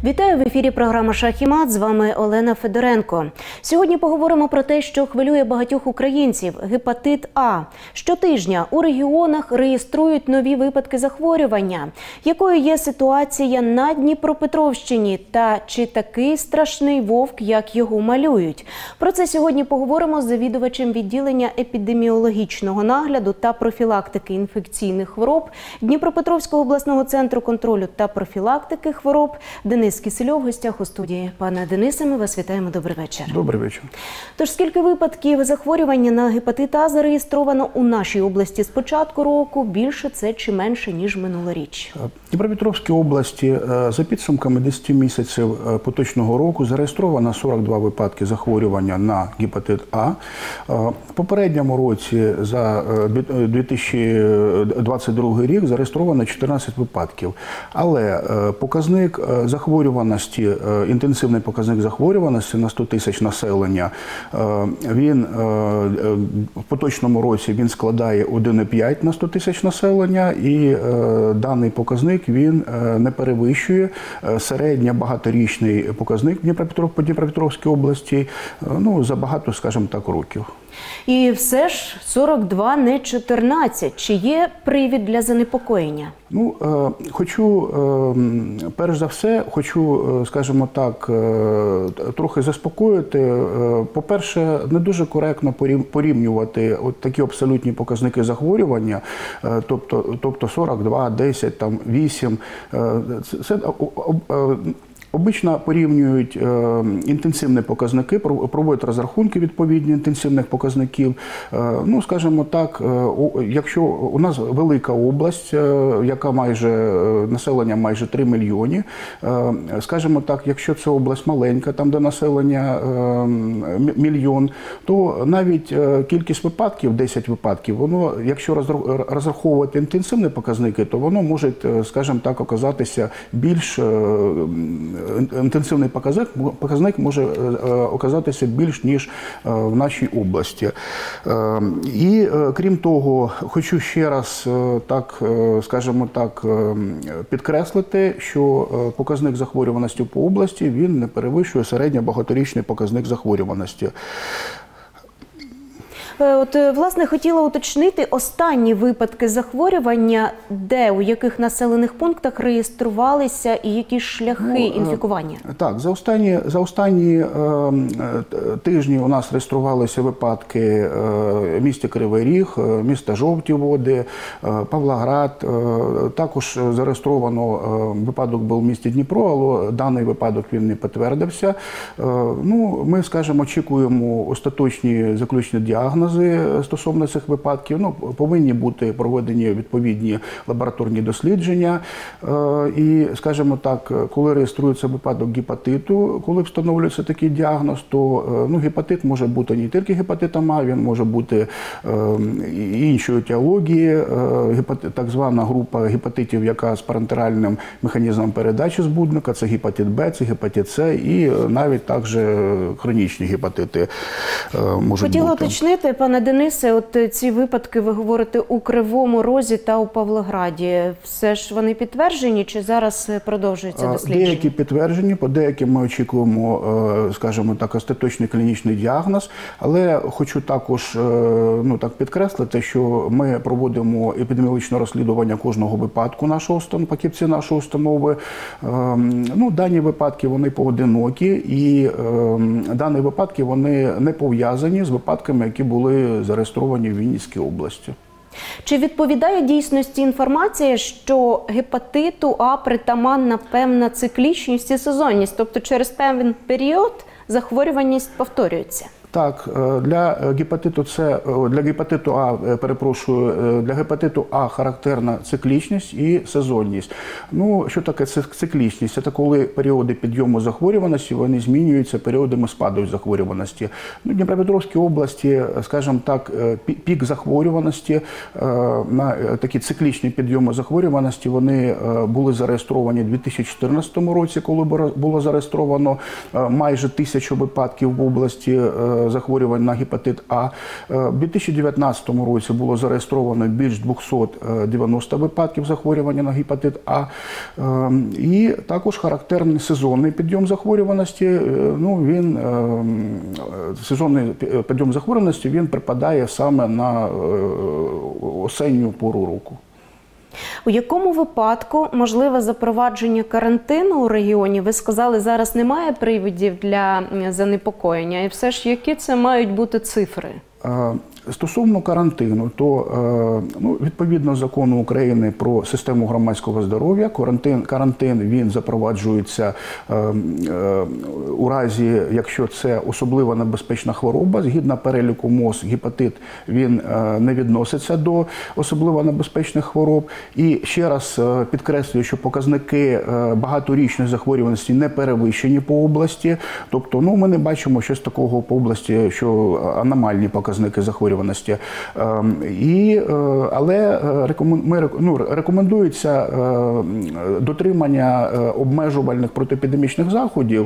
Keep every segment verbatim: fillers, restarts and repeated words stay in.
Вітаю, в ефірі програма «Шах і мат». З вами Олена Федоренко. Сьогодні поговоримо про те, що хвилює багатьох українців – гепатит А. Щотижня у регіонах реєструють нові випадки захворювання. Якою є ситуація на Дніпропетровщині? Та чи такий страшний вовк, як його малюють? Про це сьогодні поговоримо з завідувачем відділення епідеміологічного нагляду та профілактики інфекційних хвороб Дніпропетровського обласного центру контролю та профілактики хвороб Денис Кисельов в гостях у студії. Пане Денисе, ми вас вітаємо. Добрий вечір. Добрий вечір. Тож, скільки випадків захворювання на гепатит А зареєстровано у нашій області з початку року? Більше це чи менше, ніж минулоріч? В Дніпропетровській області за підсумками десяти місяців поточного року зареєстровано сорок два випадки захворювання на гепатит А. В попередньому році за дві тисячі двадцять другий рік зареєстровано чотирнадцять випадків. Але показник захворюваності, інтенсивний показник захворюваності на сто тисяч населення, він в поточному році він складає один цілих п'ять десятих на сто тисяч населення, і даний показник він не перевищує середньо багаторічний показник по Дніпропетровській області, ну, за багато, скажімо так, років. І все ж сорок два, не чотирнадцять. Чи є привід для занепокоєння? Ну, е, хочу, е, перш за все, хочу, е, скажімо так, е, трохи заспокоїти. Е, по-перше, не дуже коректно порівнювати от такі абсолютні показники захворювання, е, тобто, тобто сорок два, десять, там, вісім. Е, це, е, Обично порівнюють е, інтенсивні показники, проводять розрахунки відповідні інтенсивних показників. Е, ну, скажімо так, е, о, якщо у нас велика область, е, яка майже, е, населення майже три мільйони, е, скажімо так, якщо це область маленька, там де населення е, мільйон, то навіть е, кількість випадків, десять випадків, воно, якщо розраховувати інтенсивні показники, то воно може, скажімо так, оказатися більш е, інтенсивний показник, показник може оказатися більш, ніж в нашій області. І, крім того, хочу ще раз, так, скажімо так, підкреслити, що показник захворюваності по області, він не перевищує середньо багаторічний показник захворюваності. От, власне, хотіла уточнити останні випадки захворювання, де, у яких населених пунктах реєструвалися і які шляхи ну, інфікування? Так, за останні, за останні е, тижні у нас реєструвалися випадки е, в місті Кривий Ріг, міста Жовті Води, е, Павлоград. Е, також зареєстровано е, випадок був в місті Дніпро, але даний випадок він не підтвердився. Е, ну, ми, скажімо, очікуємо остаточні заключні діагнози стосовно цих випадків. Ну, повинні бути проведені відповідні лабораторні дослідження. І, скажімо так, коли реєструється випадок гепатиту, коли встановлюється такий діагноз, то ну, гепатит може бути не тільки гепатитом А, він може бути іншої етіології, так звана група гепатитів, яка з парентеральним механізмом передачі збудника, це гепатит Б, це гепатит С і навіть також хронічні гепатити можуть Хотіла бути. уточнити, пане Денисе, от ці випадки ви говорите у Кривому Розі та у Павлограді. Все ж вони підтверджені чи зараз продовжується дослідження? Деякі підтверджені, по деяким ми очікуємо, скажімо так, остаточний клінічний діагноз, але хочу також ну, так, підкреслити, що ми проводимо епідеміологічне розслідування кожного випадку нашого фахівців нашої установи. Ну, дані випадки, вони поодинокі, і дані випадки, вони не пов'язані з випадками, які були зареєстровані в Вінницькій області. Чи відповідає дійсності інформація, що гепатиту А притаманна певна циклічність і сезонність, тобто через певний період захворюваність повторюється? Так, для гепатиту С, для гепатиту А, перепрошую, для гепатиту А характерна циклічність і сезонність. Ну, що таке циклічність? Це коли періоди підйому захворюваності, вони змінюються періодами спаду захворюваності. Ну, в Дніпропетровській області, скажімо так, пік захворюваності, на такі циклічні підйоми захворюваності, вони були зареєстровані у дві тисячі чотирнадцятому році, коли було зареєстровано майже тисячу випадків в області захворювань на гепатит А. У дві тисячі дев'ятнадцятому році було зареєстровано більш двохсот дев'яноста випадків захворювання на гепатит А. І також характерний сезонний підйом захворюваності. Ну, він, сезонний підйом захворюваності він припадає саме на осінню пору року. У якому випадку можливе запровадження карантину у регіоні? Ви сказали, зараз немає приводів для занепокоєння. І все ж, які це мають бути цифри? Стосовно карантину, то ну, відповідно закону України про систему громадського здоров'я, карантин, карантин він запроваджується е, е, у разі, якщо це особливо небезпечна хвороба. Згідно переліку МОЗ, гепатит він е, не відноситься до особливо небезпечних хвороб. І ще раз е, підкреслюю, що показники е, багаторічної захворюваності не перевищені по області. Тобто, ну, ми не бачимо щось такого по області, що аномальні показники захворюваності. І, але ми, ну, рекомендується дотримання обмежувальних протиепідемічних заходів.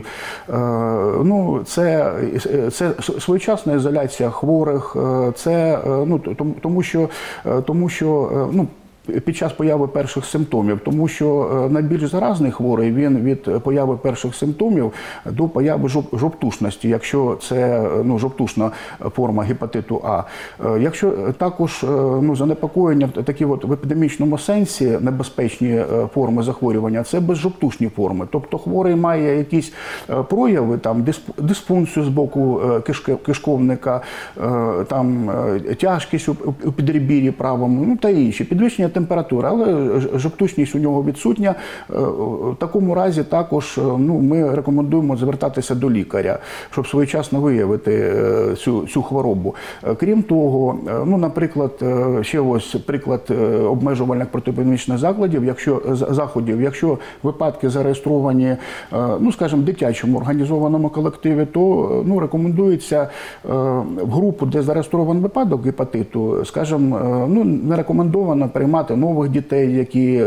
Ну, це, це своєчасна ізоляція хворих, це, ну, тому що, тому що ну, під час появи перших симптомів, тому що найбільш заразний хворий, він від появи перших симптомів до появи жовтушності, якщо це, ну, жовтушна форма гепатиту А. Якщо також, ну, занепокоєння такі от в епідемічному сенсі небезпечні форми захворювання, це безжовтушні форми. Тобто хворий має якісь прояви, там, дисфункцію з боку кишковника, там, тяжкість у підребір'ї правому, ну, та інші, підвищення температура, але жовтушність у нього відсутня. В такому разі також, ну, ми рекомендуємо звертатися до лікаря, щоб своєчасно виявити цю, цю хворобу. Крім того, ну, наприклад, ще ось приклад обмежувальних протиепідемічних закладів, якщо, заходів, якщо випадки зареєстровані, ну, скажімо, в дитячому організованому колективі, то, ну, рекомендується в групу, де зареєстрований випадок гепатиту, скажімо, ну, не рекомендовано приймати нових дітей, які,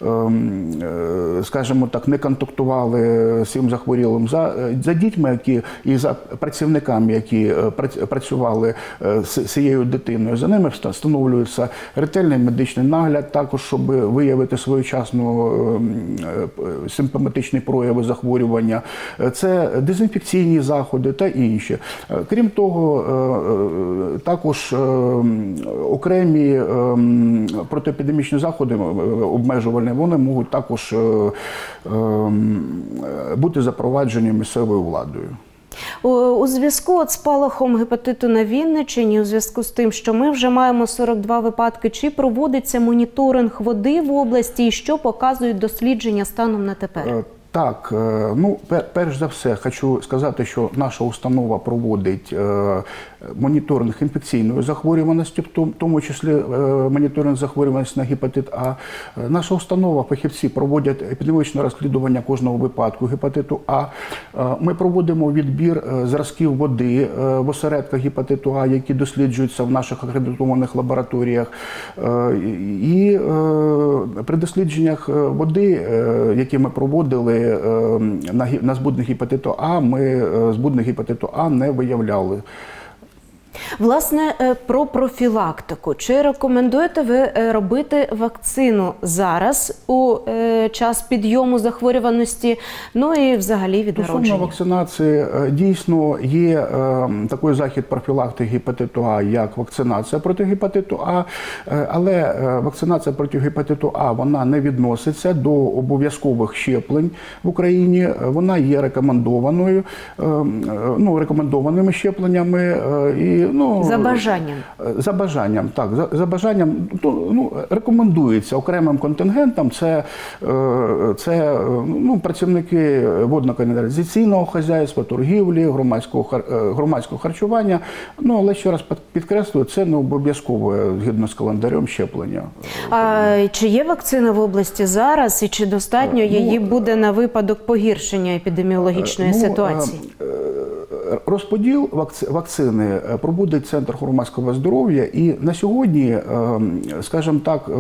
скажімо так, не контактували з цим захворілим. За, за дітьми, які, і за працівниками, які працювали з цією дитиною, за ними встановлюється ретельний медичний нагляд, також, щоб виявити своєчасно симптоматичні прояви захворювання. Це дезінфекційні заходи та інші. Крім того, також окремі протиепідемічні заходи обмежувальні, вони можуть також бути запроваджені місцевою владою. У зв'язку з спалахом гепатиту на Вінниччині, у зв'язку з тим, що ми вже маємо сорок два випадки, чи проводиться моніторинг води в області і що показують дослідження станом на тепер? Так, ну, перш за все, хочу сказати, що наша установа проводить моніторинг інфекційної захворюваності, в тому числі моніторинг захворюваності на гепатит А. Наша установа, фахівці проводять епідеміологічне розслідування кожного випадку гепатиту А. Ми проводимо відбір зразків води в осередках гепатиту А, які досліджуються в наших акредитованих лабораторіях. І при дослідженнях води, які ми проводили на збудник гепатиту А, ми збудник гепатиту А не виявляли. Власне, про профілактику. Чи рекомендуєте ви робити вакцину зараз, у час підйому захворюваності, ну і взагалі від народження? Стосовно вакцинації, дійсно є такий захід профілактики гепатиту А, як вакцинація проти гепатиту А, але вакцинація проти гепатиту А, вона не відноситься до обов'язкових щеплень в Україні, вона є рекомендованою, ну, рекомендованими щепленнями і, ну, за бажанням. За бажанням, так. За, за бажанням, ну, рекомендується окремим контингентам. Це, це ну, працівники водно-каналізаційного хазяйства, торгівлі, громадського, громадського харчування. Ну, але ще раз підкреслюю, це не обов'язкове, згідно з календарем, щеплення. А чи є вакцина в області зараз і чи достатньо її ну, буде на випадок погіршення епідеміологічної ну, ситуації? Розподіл вакцини проводить Центр громадського здоров'я, і на сьогодні, скажімо так,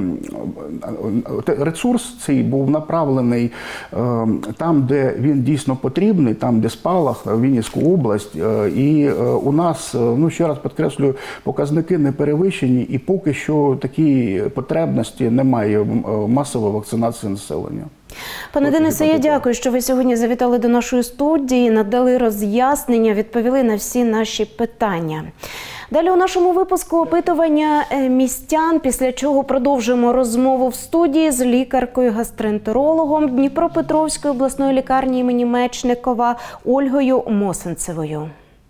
ресурс цей був направлений там, де він дійсно потрібний, там, де спалах, в Вінницьку область. І у нас, ну ще раз підкреслюю, показники не перевищені, і поки що такі потребності немає масової вакцинації населення. Пане Денисе, я дякую, що ви сьогодні завітали до нашої студії, надали роз'яснення, відповіли на всі наші питання. Далі у нашому випуску опитування містян, після чого продовжимо розмову в студії з лікаркою-гастроентерологом Дніпропетровської обласної лікарні імені Мечникова Ольгою Мосинцевою.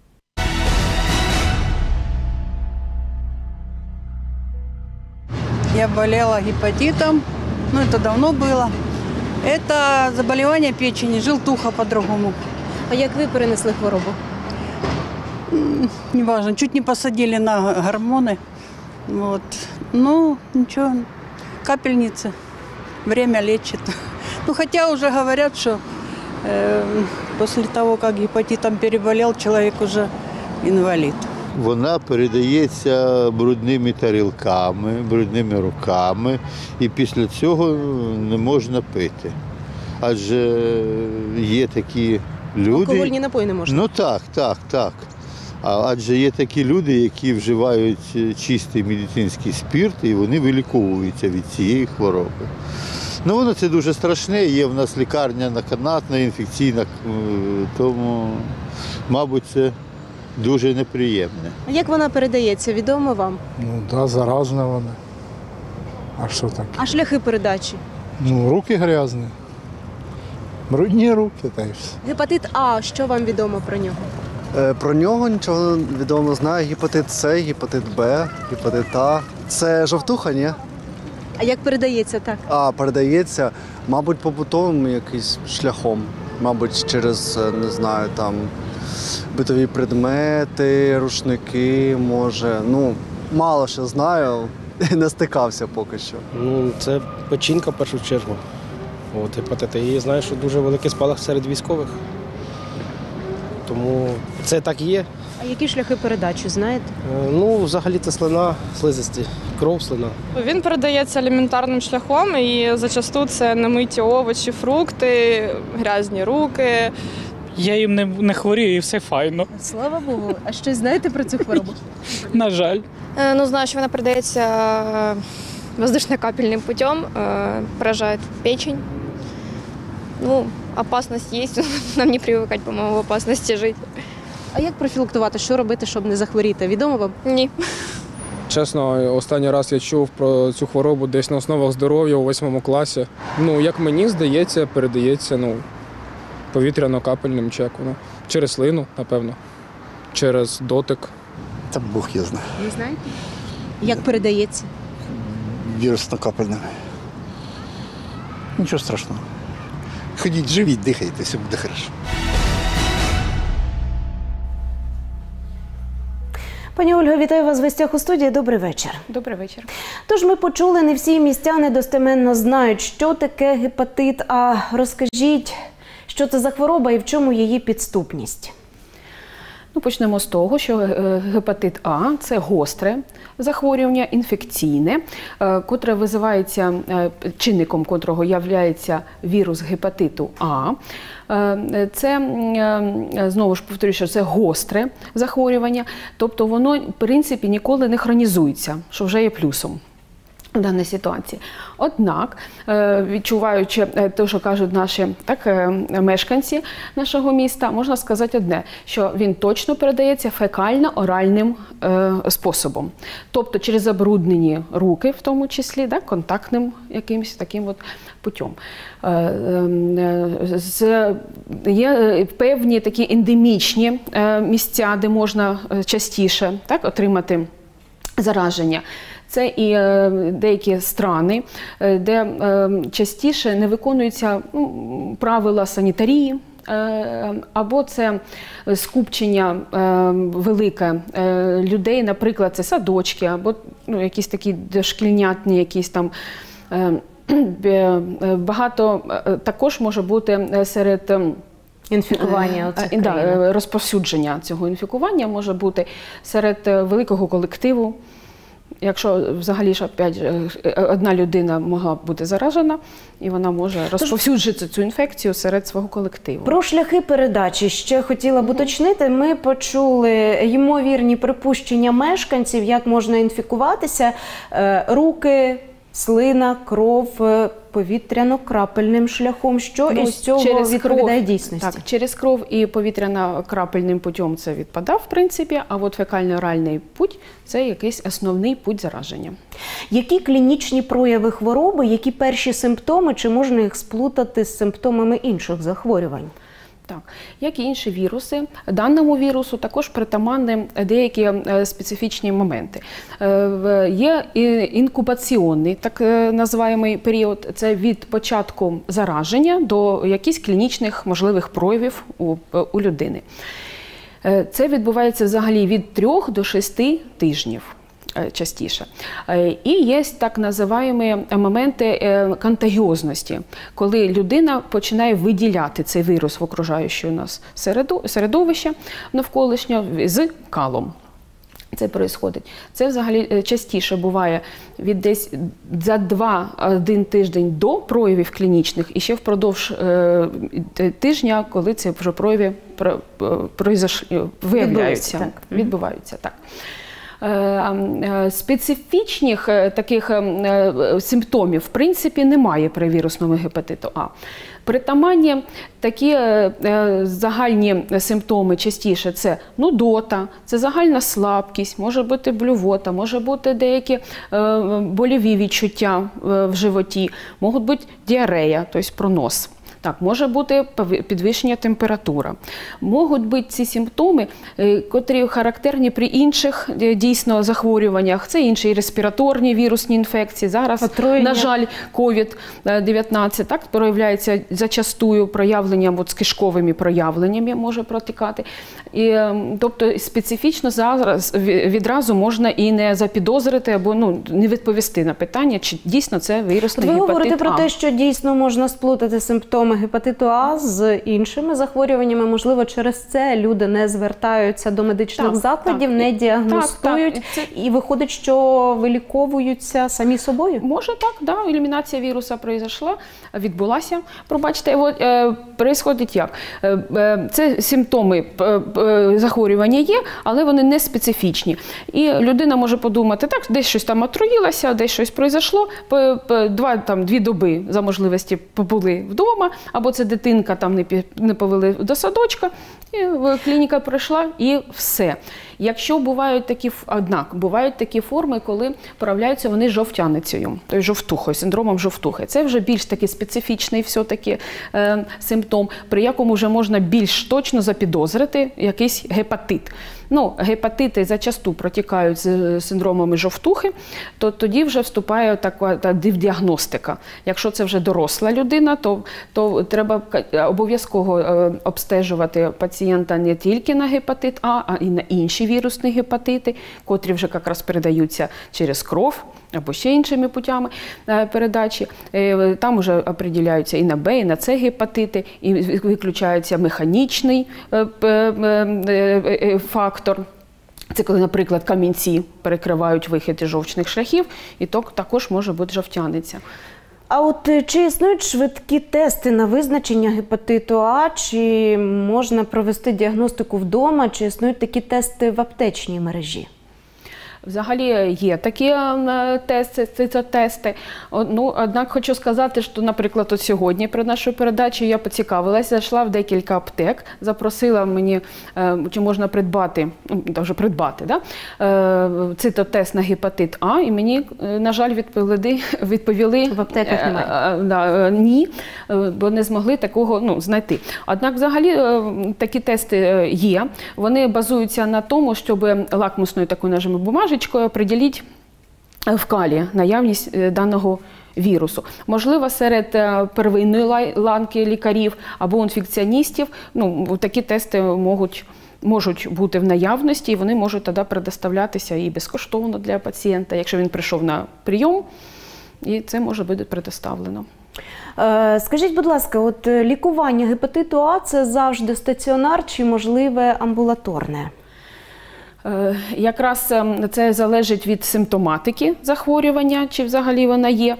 Я болела гепатитом, ну это давно было. Это заболевание печени, желтуха по-другому. А як ви перенесли хворобу? Неважно, чуть не посадили на гормоны. Вот. Ну, ничего, капельницы. Время лечит. Ну, хотя уже говорят, что э, после того, как гепатитом переболел, человек уже инвалид. Вона передається брудними тарілками, брудними руками, і після цього не можна пити. Адже є такі люди… Алкогольні напої не можна? Ну так, так, так. Адже є такі люди, які вживають чистий медицинський спирт, і вони виліковуються від цієї хвороби. Ну, воно це дуже страшне, є в нас лікарня наканатна, інфекційна, тому, мабуть, це дуже неприємне. А як вона передається, відомо вам? Ну так, да, заразна вона. А що таке? А шляхи передачі? Ну, руки грязні. Брудні руки, та й все. Гепатит А, що вам відомо про нього? Е, Про нього нічого відомо не знаю. Гепатит С, гепатит Б, гепатит А. Це жовтуха, ні? А як передається так? А передається, мабуть, побутовим якимось шляхом. Мабуть, через, не знаю, там битові предмети, рушники, може. Ну, мало що знаю, не стикався поки що. Ну, це печінка в першу чергу. От, гепатит. І знаю, що дуже великий спалах серед військових. Тому це так і є. А які шляхи передачі, знаєте? Е, Ну, взагалі це слина, слизисті, кров, слина. Він передається аліментарним шляхом, і зачасту це немиті овочі, фрукти, грязні руки. Я їм не, не хворію і все файно. Слава Богу. А щось знаєте про цю хворобу? На жаль. Ну, знаю, що вона передається воздушно-капельным путем, поражает печень. Ну, опасность есть, нам не привыкать, по-моему, в опасности жить. А як профілактувати, що робити, щоб не захворіти? Відомо вам? Ні. Чесно, останній раз я чув про цю хворобу десь на основах здоров'я у восьмому класі. Ну, як мені здається, передається, ну, повітряно-капельним чи як воно. Через слину, напевно. Через дотик. Та Бог я знаю. Не знаєте? Як передається? Вірусно-капельним. Нічого страшного. Ходіть, живіть, дихайте, все буде добре. Пані Ольго, вітаю вас в гостях у студії. Добрий вечір. Добрий вечір. Тож ми почули, не всі містяни достеменно знають, що таке гепатит А. Розкажіть, що це за хвороба і в чому її підступність? Ну, почнемо з того, що гепатит А – це гостре захворювання, інфекційне, котре визивається, чинником котрого є вірус гепатиту А. Це, знову ж повторюю, що це гостре захворювання, тобто воно, в принципі, ніколи не хронізується, що вже є плюсом в даній ситуації. Однак, відчуваючи те, що кажуть наші так, мешканці нашого міста, можна сказати одне, що він точно передається фекально-оральним е, способом. Тобто через забруднені руки, в тому числі, да, контактним якимось таким от путем. Е, е, з, є певні такі ендемічні е, місця, де можна частіше так, отримати зараження. Це і е, деякі страни, е, де е, частіше не виконуються ну, правила санітарії, е, або це скупчення е, велике е, людей, наприклад, це садочки, або ну, якісь такі дошкільнятні, якісь там е, багато е, також може бути серед інфікування у цих Да, країнах? розповсюдження цього інфікування може бути серед великого колективу. Якщо взагалі ж опять одна людина могла бути заражена, і вона може розповсюджити цю інфекцію серед свого колективу. Про шляхи передачі ще хотіла б уточнити. Ми почули ймовірні припущення мешканців, як можна інфікуватися. Руки, слина, кров, повітряно-крапельним шляхом. Що ну, із цього відповідає кров, дійсності? Так, через кров і повітряно-крапельним путем це відпадав, в принципі, а от фекально-оральний путь – це якийсь основний путь зараження. Які клінічні прояви хвороби, які перші симптоми, чи можна їх сплутати з симптомами інших захворювань? Так, як і інші віруси, даному вірусу також притаманні деякі специфічні моменти. Є інкубаційний, так називаємий період, це від початку зараження до якихось клінічних можливих проявів у, у людини. Це відбувається взагалі від трьох до шести тижнів. Частіше. І є так називаємо моменти контагіозності, коли людина починає виділяти цей вірус в окружаюче у нас середовище навколишнє з калом. Це відбувається. Це взагалі частіше буває від десь за два-один тиждень до проявів клінічних і ще впродовж е, тижня, коли ці вже прояви произош... виявляються, так. відбуваються. Так. Специфічних таких симптомів, в принципі, немає при вірусному гепатиту А. Притаманні такі загальні симптоми частіше – це нудота, це загальна слабкість, може бути блювота, може бути деякі больові відчуття в животі, можуть бути діарея, тобто пронос. Так, може бути підвищення температури. Можуть бути ці симптоми, котрі характерні при інших дійсно захворюваннях. Це інші респіраторні вірусні інфекції. Зараз, Отруєння. на жаль, ковід дев'ятнадцять так, проявляється зачастую проявленням, от, з кишковими проявленнями може протікати. І, тобто специфічно зараз відразу можна і не запідозрити або ну, не відповісти на питання, чи дійсно це вірусний Ви гепатит А. Ви говорите про те, що дійсно можна сплутати симптоми гепатиту А з іншими захворюваннями. Можливо, через це люди не звертаються до медичних так, закладів, так, не діагностують так, так. і виходить, що виліковуються самі собою? Може так, да. Елімінація віруса пройшла, відбулася. Пробачте, от, е, происходить як? Е, е, це симптоми е, е, захворювання є, але вони не специфічні. І людина може подумати, так, десь щось там отруїлося, десь щось пройшло, два, там, дві доби за можливості побули вдома, або це дитинка там не, не повели до садочка, і клініка пройшла і все. Якщо бувають такі, однак, бувають такі форми, коли проявляються вони жовтяницею, тобто жовтухою, синдромом жовтухи. Це вже більш такий специфічний все-таки е, симптом, при якому вже можна більш точно запідозрити якийсь гепатит. Ну, гепатити зачасту протікають з синдромами жовтухи, то тоді вже вступає така та діагностика. Якщо це вже доросла людина, то, то треба обов'язково обстежувати пацієнта не тільки на гепатит А, а і на інші вірусні гепатити, котрі вже якраз передаються через кров або ще іншими путями передачі. Там вже определяються і на Б, і на С гепатити, і виключається механічний фактор. Це коли, наприклад, камінці перекривають вихід із жовчних шляхів, і то також може бути жовтяниця. А от чи існують швидкі тести на визначення гепатиту А, чи можна провести діагностику вдома, чи існують такі тести в аптечній мережі? Взагалі є такі тести, цитотести. Ну, однак хочу сказати, що, наприклад, от сьогодні при нашій передачі я поцікавилася, зайшла в декілька аптек, запросила мені, чи можна придбати, ну, вже придбати, да? цитотест на гепатит А, і мені, на жаль, відповіли, відповіли в аптеках немає. Да, ні, бо не змогли такого ну, знайти. Однак, взагалі, такі тести є. Вони базуються на тому, щоб лакмусною такою нажими бумажкою определіть в калі наявність даного вірусу. Можливо, серед первинної ланки лікарів або інфекціоністів ну, такі тести можуть, можуть бути в наявності, і вони можуть тоді предоставлятися і безкоштовно для пацієнта, якщо він прийшов на прийом, і це може бути предоставлено. Скажіть, будь ласка, от лікування гепатиту А – це завжди стаціонар чи, можливе, амбулаторне? Якраз це залежить від симптоматики захворювання, чи взагалі вона є.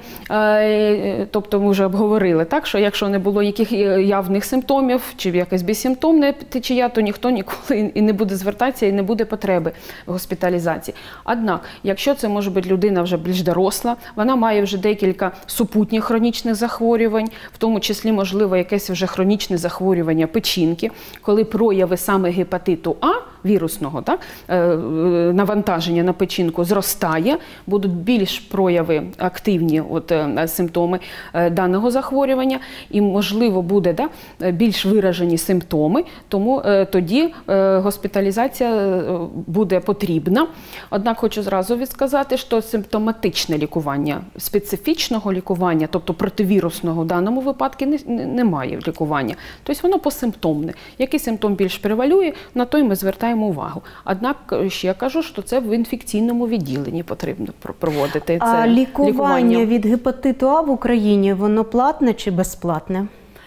Тобто ми вже обговорили, так, що якщо не було яких явних симптомів, чи якась безсимптомна течія, то ніхто ніколи і не буде звертатися, і не буде потреби в госпіталізації. Однак, якщо це може бути людина вже більш доросла, вона має вже декілька супутніх хронічних захворювань, в тому числі, можливо, якесь вже хронічне захворювання печінки, коли прояви саме гепатиту А, вірусного, так, навантаження на печінку зростає, будуть більш прояви активні, от, симптоми даного захворювання, і, можливо, буде, да, більш виражені симптоми, тому тоді госпіталізація буде потрібна. Однак хочу зразу відсказати, що симптоматичне лікування, специфічного лікування, тобто противірусного в даному випадку немає лікування. Тобто воно посимптомне. Який симптом більш превалює, на той ми звертаємо увагу. Однак, ще кажу, що це в інфекційному відділенні потрібно проводити. А це лікування, лікування від гепатиту А в Україні, воно платне чи безплатне?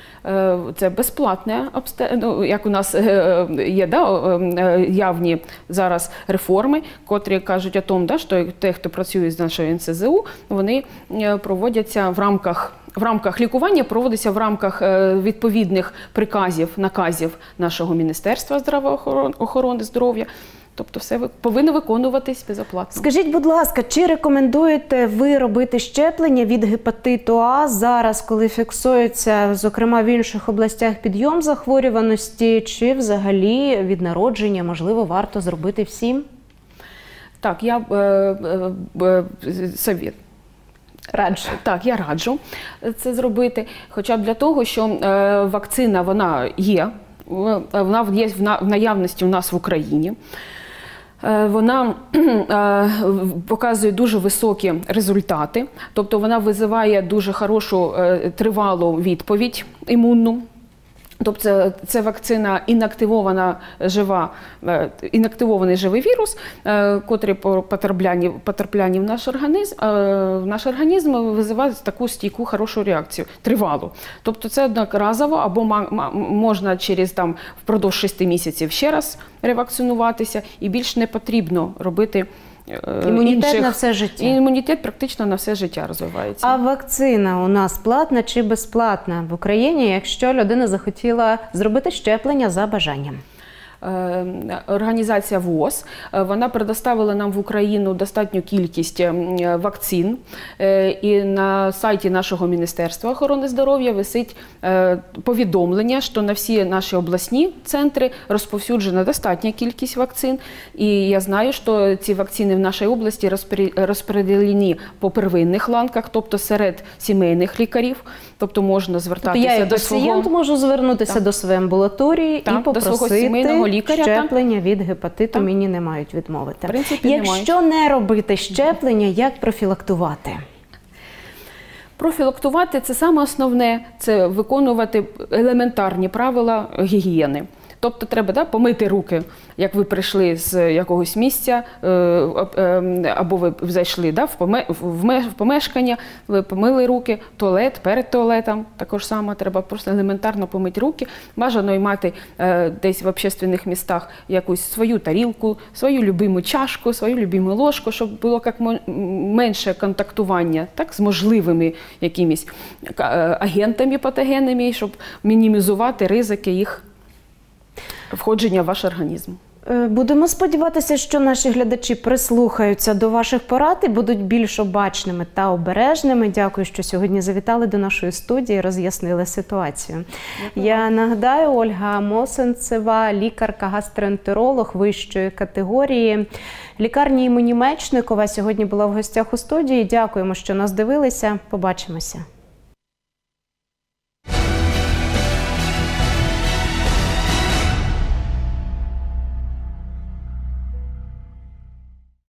Це безплатне, ну, як у нас є, да, явні зараз реформи, котрі кажуть о тому, да, що ті, хто працює з нашою ен ес зе у, вони проводяться в рамках В рамках лікування проводиться в рамках відповідних приказів, наказів нашого Міністерства охорони здоров'я. Тобто все повинно виконуватись безоплатно. Скажіть, будь ласка, чи рекомендуєте ви робити щеплення від гепатиту А зараз, коли фіксується, зокрема, в інших областях підйом захворюваності, чи взагалі від народження, можливо, варто зробити всім? Так, я е, е, е, совет. Раджу. Так, я раджу це зробити, хоча б для того, що е, вакцина, вона є, вона є в наявності у нас в Україні. Е, вона е, показує дуже високі результати, тобто вона визиває дуже хорошу е, тривалу відповідь імунну. Тобто це, це вакцина інактивована жива, інактивований живий вірус, котрий по потраплянні, потраплянні в наш організм, в наш організм визиває таку стійку, хорошу реакцію, тривалу. Тобто це одноразово, або можна через там впродовж шести місяців ще раз ревакцинуватися, і більш не потрібно робити імунітет інших. на все життя. Імунітет практично на все життя розвивається. А вакцина у нас платна чи безплатна в Україні, якщо людина захотіла зробити щеплення за бажанням? Організація ВООЗ, вона предоставила нам в Україну достатню кількість вакцин, і на сайті нашого Міністерства охорони здоров'я висить повідомлення, що на всі наші обласні центри розповсюджена достатня кількість вакцин, і я знаю, що ці вакцини в нашій області розподілені по первинних ланках, тобто серед сімейних лікарів, тобто можна звертатися тобто я, до свого... пацієнт можу звернутися так. до своєї амбулаторії так, і попросити лікаря, щеплення від гепатиту, так. Мені не мають відмовити. В принципі, якщо не, не робити щеплення, як профілактувати? Профілактувати – це саме основне, це виконувати елементарні правила гігієни. Тобто треба, да, помити руки, як ви прийшли з якогось місця, або ви зайшли, да, в помешкання, ви помили руки, туалет, перед туалетом також само треба просто елементарно помити руки. Бажано й мати десь в общественних містах якусь свою тарілку, свою любиму чашку, свою любиму ложку, щоб було як менше контактування, так, з можливими якимись агентами патогенними, щоб мінімізувати ризики їх входження в ваш організм. Будемо сподіватися, що наші глядачі прислухаються до ваших порад і будуть більш обачними та обережними. Дякую, що сьогодні завітали до нашої студії і роз'яснили ситуацію. Дякую. Я нагадаю, Ольга Мосенцева, лікарка-гастроентеролог вищої категорії лікарні імені Мечникова, сьогодні була в гостях у студії. Дякуємо, що нас дивилися. Побачимося.